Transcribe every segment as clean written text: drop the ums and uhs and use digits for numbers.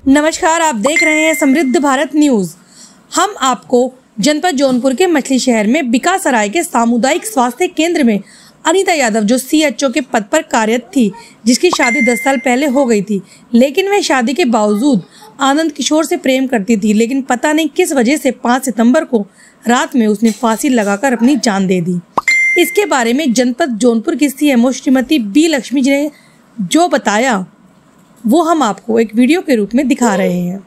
नमस्कार, आप देख रहे हैं समृद्ध भारत न्यूज। हम आपको जनपद जौनपुर के मछली शहर में बिकासराय के सामुदायिक स्वास्थ्य केंद्र में अनीता यादव, जो CHO के पद पर कार्यरत थी, जिसकी शादी 10 साल पहले हो गई थी, लेकिन वह शादी के बावजूद आनंद किशोर से प्रेम करती थी। लेकिन पता नहीं किस वजह से 5 सितंबर को रात में उसने फांसी लगाकर अपनी जान दे दी। इसके बारे में जनपद जौनपुर की CMO श्रीमती B लक्ष्मी जी ने जो बताया वो हम आपको एक वीडियो के रूप में दिखा रहे हैं।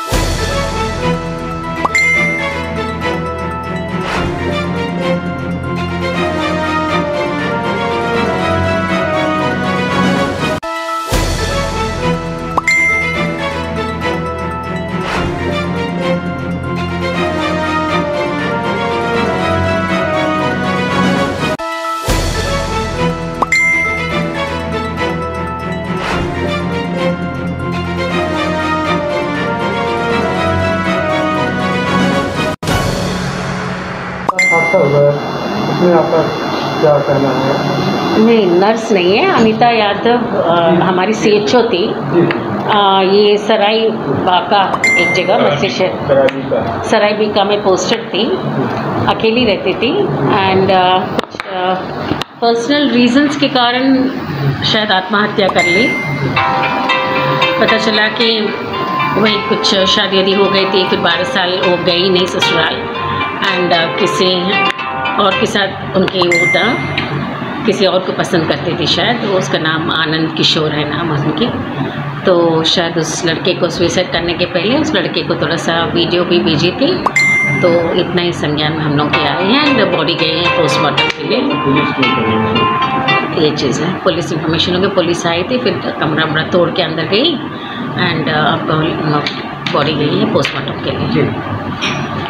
उसमें आपका क्या कहना है? नहीं, नर्स नहीं है। अनीता यादव हमारी CHO थी। ये सराय बाका एक जगह मछली शहर सराय बीका में पोस्टेड थी। अकेली रहती थी एंड पर्सनल रीजंस के कारण शायद आत्महत्या कर ली। पता चला कि वही कुछ शादी हो गई थी, फिर 12 साल हो गई नहीं ससुराल एंड किसी और के साथ उनके वो था, किसी और को पसंद करती थी शायद। वो उसका नाम आनंद किशोर है नाम उनकी। तो शायद उस लड़के को सुसाइड करने के पहले उस लड़के को थोड़ा सा वीडियो भी भेजी थी। तो इतना ही संज्ञान में हम लोग के आए हैं एंड बॉडी गए हैं पोस्टमार्टम के लिए। ये चीज़ है, पुलिस इन्फॉर्मेशन हो गई, पुलिस आई थी, फिर कमरा वमरा तोड़ के अंदर गई एंड अब बॉडी गई है पोस्टमार्टम के लिए।